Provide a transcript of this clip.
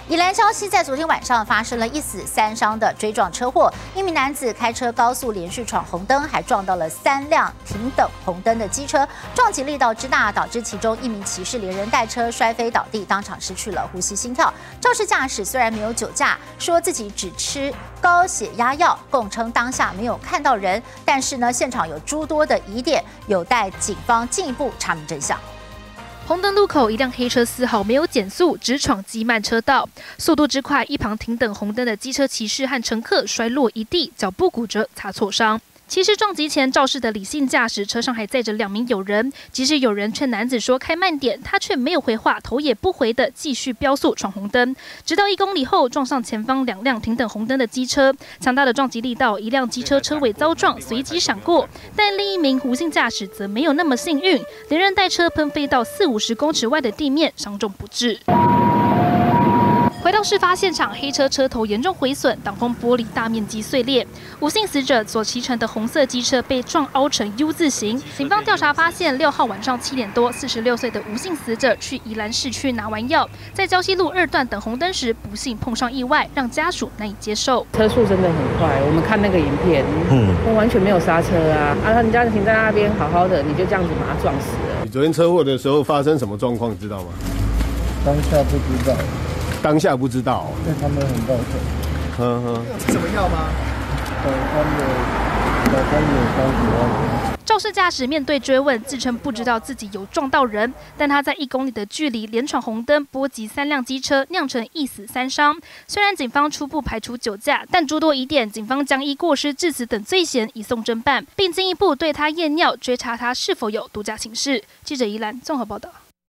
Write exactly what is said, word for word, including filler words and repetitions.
宜兰礁溪在昨天晚上发生了一死三伤的追撞车祸，一名男子开车高速连续闯红灯，还撞到了三辆停等红灯的机车，撞击力道之大，导致其中一名骑士连人带车摔飞倒地，当场失去了呼吸心跳。肇事驾驶虽然没有酒驾，说自己只吃高血压药，供称当下没有看到人，但是呢，现场有诸多的疑点，有待警方进一步查明真相。 红灯路口，一辆黑车丝毫没有减速，直闯机慢车道，速度之快，一旁停等红灯的机车骑士和乘客摔落一地，脚部骨折，擦挫伤。 骑士撞击前肇事的理性驾驶，车上还载着两名友人。即使有人劝男子说开慢点，他却没有回话，头也不回的继续飙速闯红灯，直到一公里后撞上前方两辆停等红灯的机车。强大的撞击力道，一辆机车车尾遭撞，随即闪过，但另一名无姓驾驶则没有那么幸运，连人带车喷飞到四五十公尺外的地面，伤重不治。 回到事发现场，黑车车头严重毁损，挡风玻璃大面积碎裂。无姓死者所骑乘的红色机车被撞凹成 U 字形。警方调查发现，六号晚上七点多，四十六岁的无姓死者去宜兰市区拿完药，在礁溪路二段等红灯时，不幸碰上意外，让家属难以接受。 车速真的很快，我们看那个影片，嗯，完全没有刹车啊！啊，人家停在那边好好的，你就这样子把他撞死了。 你昨天车祸的时候发生什么状况，知道吗？ 当下不知道。 当下不知道、哦， 对他们很抱歉。 呵呵， 吃什么药吗？早餐有，早餐有三十万。 肇事驾驶面对追问，自称不知道自己有撞到人，但他在一公里的距离连闯红灯，波及三辆机车，酿成一死三伤。虽然警方初步排除酒驾，但诸多疑点，警方将依过失致死等罪嫌移送侦办，并进一步对他验尿，追查他是否有毒驾情事。记者宜兰综合报道。